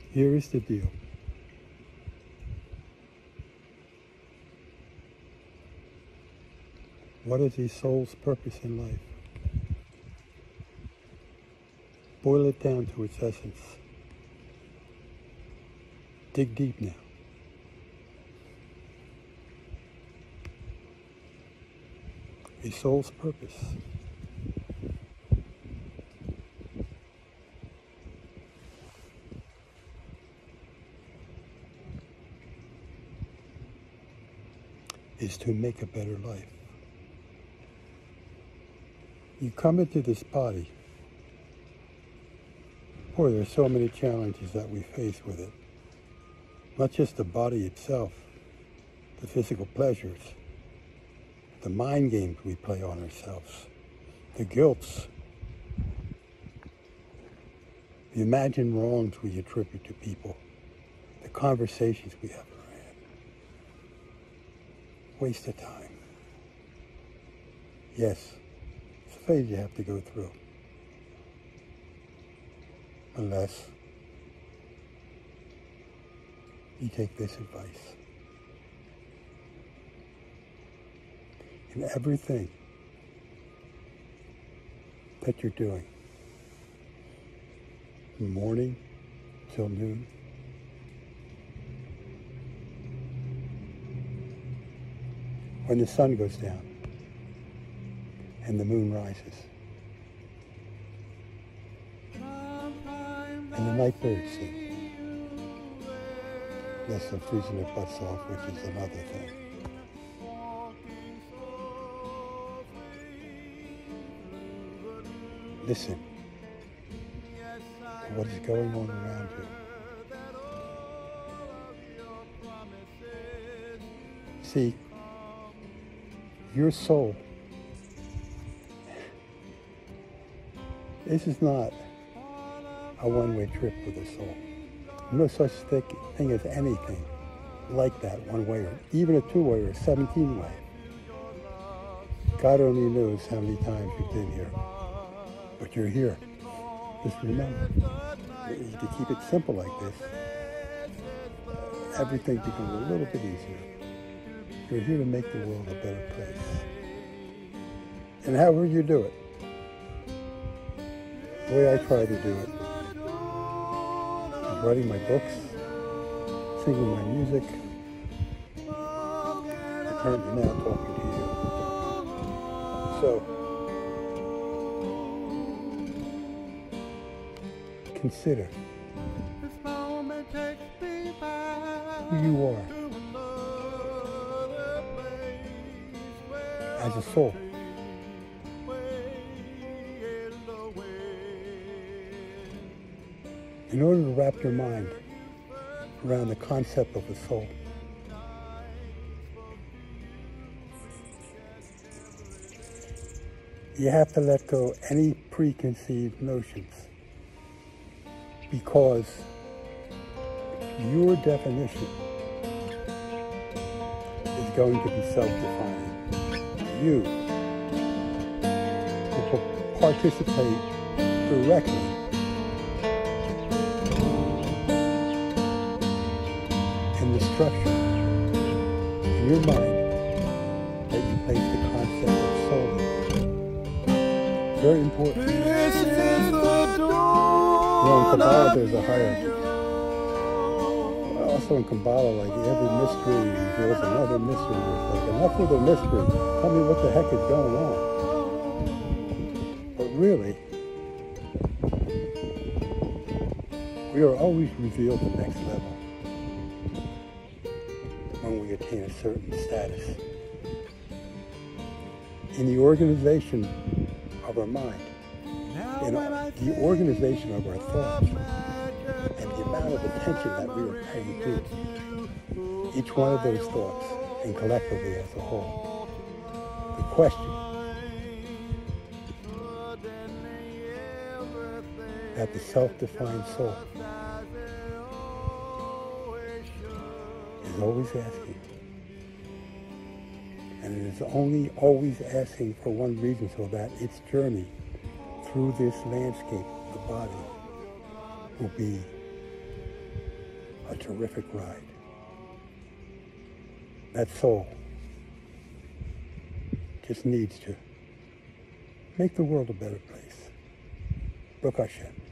Here is the deal. What is a soul's purpose in life? Boil it down to its essence. Dig deep now. A soul's purpose is to make a better life. You come into this body. Boy, there's so many challenges that we face with it. Not just the body itself, the physical pleasures, the mind games we play on ourselves, the guilts, the imagined wrongs we attribute to people, the conversations we haven't had. Waste of time. Yes, it's a phase you have to go through. Unless you take this advice. In everything that you're doing, from morning till noon, when the sun goes down and the moon rises, and the night birds sing. Yes, they're freezing their butts off, which is another thing. Listen to what is going on around you. See, your soul, this is not a one-way trip with the soul. No such thing as anything like that, one-way, or even a two-way or a 17-way. God only knows how many times you've been here. But you're here. Just remember, to keep it simple like this, everything becomes a little bit easier. You're here to make the world a better place. And however you do it, the way I try to do it, is writing my books, singing my music, and currently now talking to you. So, consider who you are as a soul. In order to wrap your mind around the concept of a soul, you have to let go any preconceived notions, because your definition is going to be self-defining. You will participate directly in the structure in your mind that you place the concept of soul in. Very important. This is the In Kabbalah, there's a hierarchy. Also in Kabbalah, like every mystery reveals another mystery. It's like, enough with the mystery. Tell me what the heck is going on. But really, we are always revealed the next level when we attain a certain status. In the organization of our mind, in the organization of our thoughts, and the amount of attention that we are paying to each one of those thoughts, and collectively as a whole. The question that the self-defined soul is always asking, and it is only always asking for one reason, so that its journey through this landscape of the body will be terrific ride. That soul just needs to make the world a better place. Baruch Hashem.